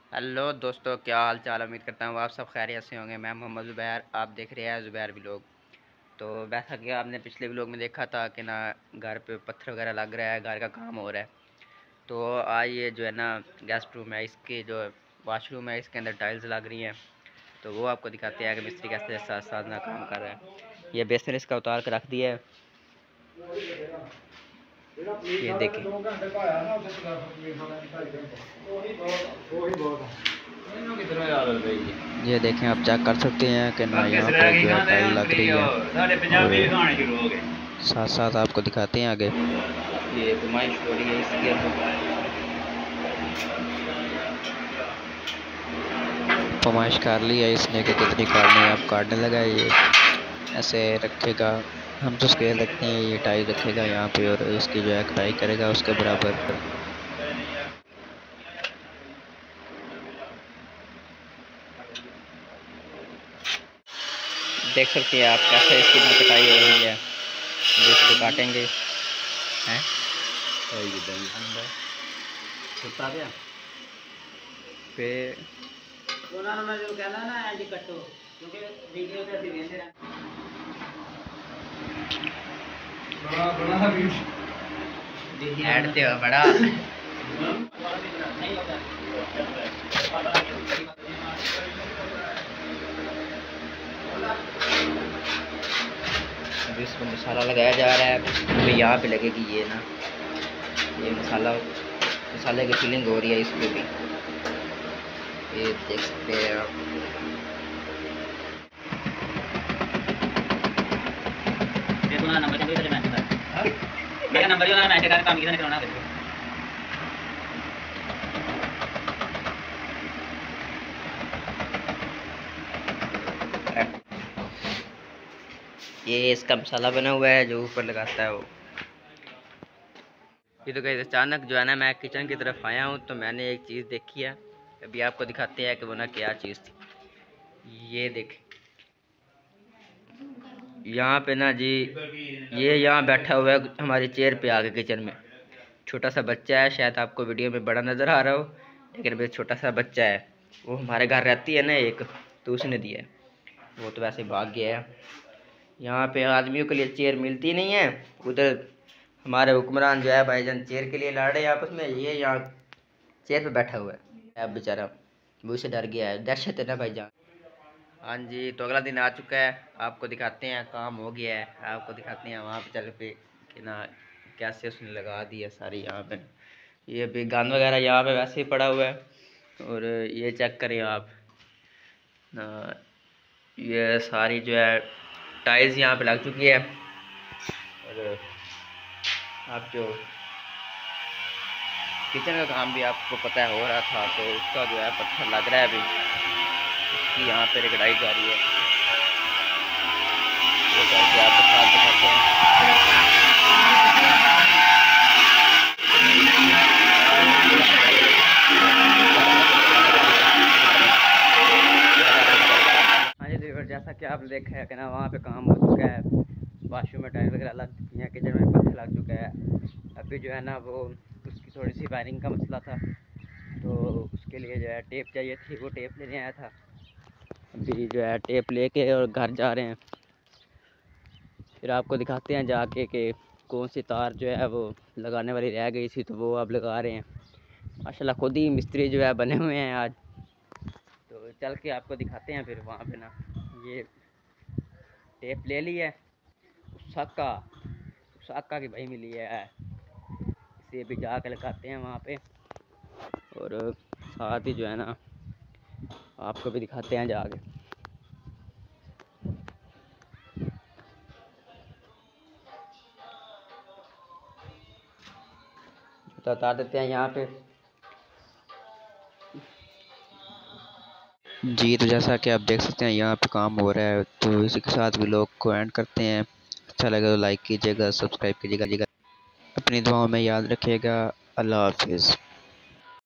Hello दोस्तों, क्या हाल चाल। उम्मीद करता हूँ आप सब खैरियत से होंगे। मैं मोहम्मद ज़ुबैर, आप देख रहे हैं ज़ुबैर व्लॉग। तो वैसा कि आपने पिछले व्लॉग में देखा था कि ना घर पे पत्थर वगैरह लग रहा है, घर का काम हो रहा है। तो आज ये जो है ना गेस्ट रूम है, इसके जो वाशरूम है इसके अंदर टाइल्स लग रही हैं। तो वो आपको दिखाते हैं कि मिस्त्री कैसे साथ साथ ना काम कर रहा है। ये बेसन इसका उतार कर रख दिया है, ये देखें। ये देखें, आप चेक कर सकते हैं कि ना यहाँ पे जो है टाइल लग रही है। और साथ साथ आपको दिखाते हैं आगे। ये नुमाइश हो रही है इसके फरमाइश कर ली है इसने कि कितनी काटनी है। आप काटने लगा है, ये ऐसे रखेगा। हम तो स्केल रखते हैं, ये टाइल रखेगा यहाँ पे और इसकी जो है कटाई करेगा उसके बराबर। देख सकते हैं आप कैसे इसकी ना कटाई हो रही है। जो इसको काटेंगे हैं फिर ऐड हो बड़ा अभी इसको मसाला लगाया जा रहा है। अभी यहाँ पे लगेगी ये ना, ये मसाले की फीलिंग हो रही है इस पे भी। ये देख सकते हैं आप। ये इसका मसाला बना हुआ है जो ऊपर लगाता है वो। ये तो कहीं अचानक जो है ना मैं किचन की तरफ आया हूँ तो मैंने एक चीज़ देखी है। अभी आपको दिखाते हैं कि वो ना क्या चीज़ थी। ये देख, यहाँ पे ना जी, ये यहाँ बैठा हुआ है हमारी चेयर पे आके किचन में। छोटा सा बच्चा है, शायद आपको वीडियो में बड़ा नज़र आ रहा हो, लेकिन मेरा छोटा सा बच्चा है। वो हमारे घर रहती है ना एक, तो उसने दिया है। वो तो वैसे भाग गया है। यहाँ पे आदमियों के लिए चेयर मिलती नहीं है। उधर हमारे हुक्मरान जो है भाईजान चेयर के लिए लड़ रहे हैं आपस में। ये यहाँ चेयर पे बैठा हुआ है। अब बेचारा मुझ से डर गया है। दहशत है ना भाईजान। हाँ जी, तो अगला दिन आ चुका है। आपको दिखाते हैं, काम हो गया है। आपको दिखाते हैं वहाँ पे चल पे कि ना कैसे उसने लगा दी है सारी यहाँ पे। ये भी गंद वगैरह यहाँ पे वैसे ही पड़ा हुआ है। और ये चेक करें आप ना, ये सारी जो है टाइल्स यहाँ पे लग चुकी है। और आप जो किचन का काम भी आपको पता है हो रहा था, तो उसका जो है पत्थर लग रहा है अभी, उसकी यहाँ पे रगड़ाई जा रही है। वो करके आपको साथ दिखाते हैं। हाँ जी देखो, जैसा कि आप देखा है कि ना वहाँ पे काम हो चुका है। वाशरूम में टाइल वगैरह लग चुकी हैं, किचन में पत्थर लग चुका है। अभी जो है ना वो उसकी थोड़ी सी वायरिंग का मसला था, तो उसके लिए जो है टेप चाहिए थी, वो टेप लेने आया था। अभी जो है टेप लेके और घर जा रहे हैं। फिर आपको दिखाते हैं जाके कि कौन सी तार जो है वो लगाने वाली रह गई थी, तो वो अब लगा रहे हैं। माशाल्लाह खुद ही मिस्त्री जो है बने हुए हैं आज। तो चल के आपको दिखाते हैं फिर वहाँ पे ना। ये टेप ले ली है उसाका की भाई मिली है, इसे भी जाके लगाते हैं वहाँ पे। और साथ ही जो है ना आपको भी दिखाते हैं जाके। तो बता देते हैं यहाँ पे जी। तो जैसा कि आप देख सकते हैं यहाँ पे काम हो रहा है, तो इसी के साथ भी लोग को एंड करते हैं। अच्छा लगे तो लाइक कीजिएगा, सब्सक्राइब कीजिएगा, अपनी दुआओं में याद रखिएगा। अल्लाह हाफिज़।